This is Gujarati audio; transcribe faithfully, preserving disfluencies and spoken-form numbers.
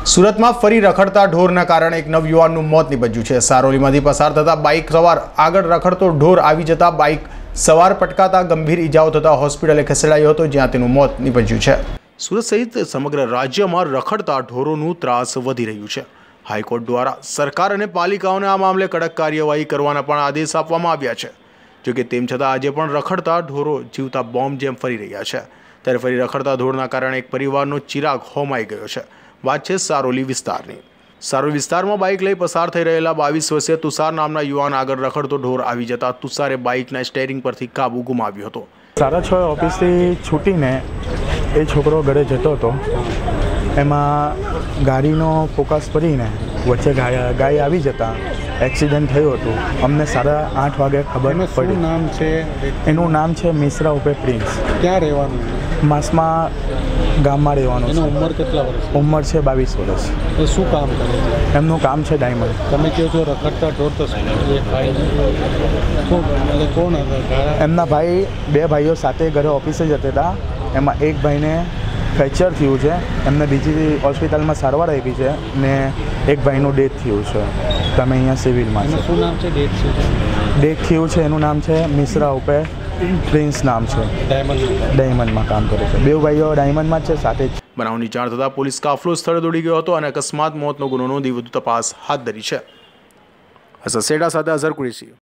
સુરતમાં ફરી રખડતા ઢોરના કારણે એક નવયુવાનનું મોત નીપજ્યું છે। સારોલીમાંથી પસાર થતા બાઇક સવાર આગળ રખડતો ઢોર આવી જતા બાઇક સવાર પટકાતા ગંભીર ઇજાઓ થતા હોસ્પિટલે ખસેડાયો હતો, જ્યાં તેનું મોત નીપજ્યું છે। સુરત સહિત સમગ્ર રાજ્યમાં રખડતા ઢોરોનું ત્રાસ વધી રહ્યું છે। હાઈકોર્ટ દ્વારા સરકાર અને પાલિકાઓને આ મામલે કડક કાર્યવાહી કરવાના પણ આદેશ આપવામાં આવ્યા છે। જોકે તેમ છતાં આજે પણ રખડતા ઢોરો જીવતા બોમ્બ જેમ ફરી રહ્યા છે। ત્યારે ફરી રખડતા ઢોરના કારણે એક પરિવારનો ચિરાગ હોમાઈ ગયો છે। વાત છે સારોલી વિસ્તારની। સારોલી વિસ્તારમાં બાઇક લઈ પસાર થઈ રહેલા બાવીસ વર્ષીય તુષાર નામના યુવાન આગળ રખડતો ઢોર આવી જતા તુષારે બાઇકના સ્ટેરિંગ પરથી કાબુ ગુમાવ્યો હતો। સાડા છ ઓફિસથી છૂટીને એ છોકરો ઘરે જતો હતો, એમાં ગાડીનો ફોકસ પડીને વચ્ચે ગાય ગાય આવી જતા એક્સિડન્ટ થયું હતું। અમને સાડા આઠ વાગે ખબર પડી। નામ છે એનું નામ છે મિશ્રા ઉપે પ્રિન્સ। ક્યાં રહેવાનું? માસમાં ગામમાં રહેવાનું છે। ઉંમર કેટલા વર્ષ? ઉંમર છે બાવીસ વર્ષ। એ શું કામ કરે છે? એમનું કામ છે ડાયમંડ। તમે કહો છો રખડતા ઢોર, તો એ ભાઈ એટલે કોણ હતા? એમના ભાઈ બે ભાઈઓ સાથે ઘરે ઓફિસે જતા હતા, એમાં એક ભાઈને ફ્રેક્ચર થયું છે, એમને બીજી હોસ્પિટલમાં સારવાર આપી છે ને એક ભાઈનું ડેથ થયું છે। તમે અહીંયા સિવિલમાં છે। શું નામ છે? ડેથ શું છે? ડેથ થયું છે એનું નામ છે મિશ્રા ઉપે પ્રિન્સ નામ છે। ડાયમંડ ડાયમંડમાં કામ કરે છે। બે ભાઈઓ ડાયમંડમાં જ છે સાથે જ। બનાવની જાણ થતાં પોલીસ કાફલો સ્થળે દોડી ગયો હતો અને અકસ્માત મોતનો ગુનો નોંધી વધુ તપાસ હાથ ધરી છે। અઝર સેડા સાથે અઝર કુરેશી।